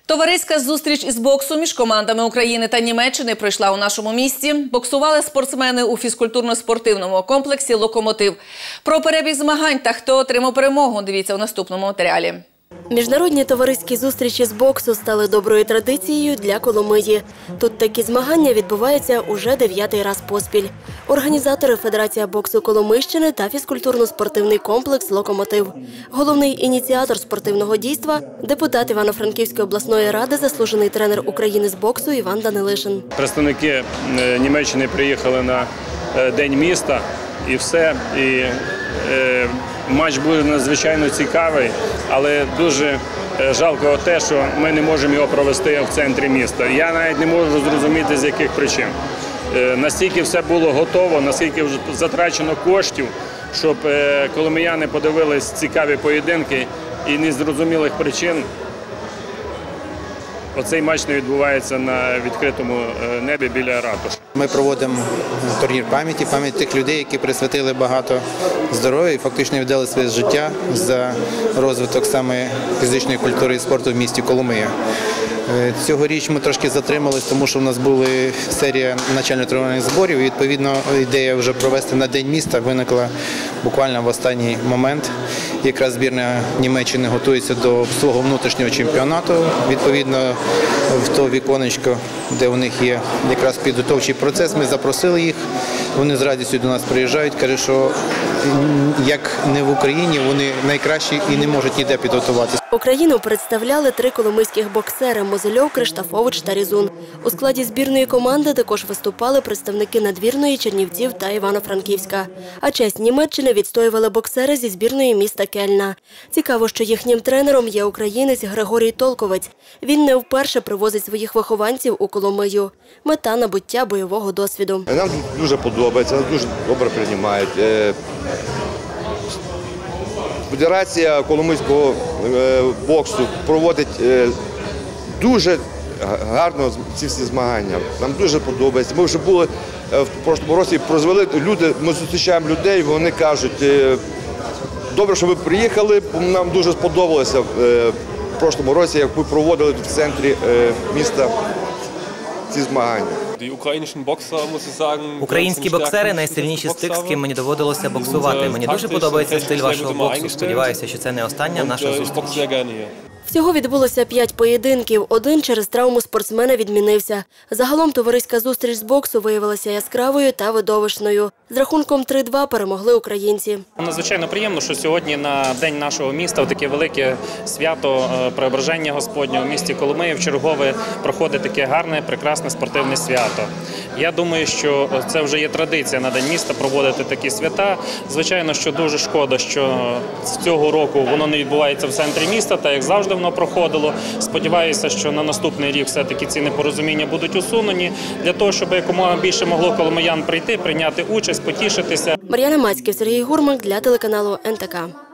Товариська зустріч із боксу між командами України та Німеччини пройшла у нашому місті. Боксували спортсмени у фізкультурно-спортивному комплексі «Локомотив». Про перебіг змагань та хто отримав перемогу – дивіться у наступному матеріалі. Міжнародні товариські зустрічі з боксу стали доброю традицією для Коломиї. Тут такі змагання відбуваються уже 9-й раз поспіль. Організатори – Федерація боксу Коломийщини та фізкультурно-спортивний комплекс «Локомотив». Головний ініціатор спортивного дійства – депутат Івано-Франківської обласної ради, заслужений тренер України з боксу Іван Данилишин. Представники Німеччини приїхали на День міста і все. Матч буде надзвичайно цікавий, але дуже жалко те, що ми не можемо його провести в центрі міста. Я навіть не можу зрозуміти, з яких причин. Настільки все було готово, наскільки вже затрачено коштів, щоб коломияни подивились цікаві поєдинки і незрозумілих причин оцей матч не відбувається на відкритому небі біля ратуші. Ми проводимо турнір пам'яті тих людей, які присвятили багато здоров'я і фактично віддали своє життя за розвиток саме фізичної культури і спорту в місті Коломия. Цьогоріч ми трошки затрималися, тому що в нас була серія навчально-тренувальних зборів. І, відповідно, ідея вже провести на День міста виникла буквально в останній момент. Якраз збірна Німеччини готується до свого внутрішнього чемпіонату. Відповідно, в то віконечко, де у них є якраз підготовчий процес, ми запросили їх. Вони з радістю до нас приїжджають, кажуть, що як не в Україні, вони найкращі і не можуть ніде підготуватися. Україну представляли 3 коломийських боксери – Мозольов, Криштафович та Різун. У складі збірної команди також виступали представники надвірної, Чернівців та Івано-Франківська. А честь Німеччини відстоювали боксери зі збірної міста Кельна. Цікаво, що їхнім тренером є українець Григорій Толковець. Він не вперше привозить своїх вихованців у Коломию. Мета – набуття бойового досвіду. Нам дуже подобається, нас дуже добре приймають. Федерація коломийського боксу проводить дуже гарно ці всі змагання. Нам дуже подобається. Ми вже були в прошлому році, прозвели люди, ми зустрічаємо людей, вони кажуть, добре, що ви приїхали, нам дуже сподобалося в прошлому році, як ми проводили в центрі міста ці змагання. Українські боксери – найсильніші з тих, з ким мені доводилося боксувати. Мені дуже подобається стиль вашого боксу. Сподіваюся, що це не остання наша зустріч. Всього відбулося 5 поєдинків. Один через травму спортсмена відмінився. Загалом товариська зустріч з боксу виявилася яскравою та видовищною. З рахунком 3-2 перемогли українці. Надзвичайно приємно, що сьогодні на День нашого міста, в таке велике свято Преображення Господнього в місті Коломиї вчергове проходить таке гарне, прекрасне спортивне свято. Я думаю, що це вже є традиція на День міста проводити такі свята. Звичайно, що дуже шкода, що з цього року воно не відбувається в центрі міста, так як завжди воно проходило. Сподіваюся, що на наступний рік все-таки ці непорозуміння будуть усунені, для того, щоб якомога більше могло коломиян прийти, прийняти участь, потішитися. Мар'яна Мацьків, Сергій Гурмак для телеканалу НТК.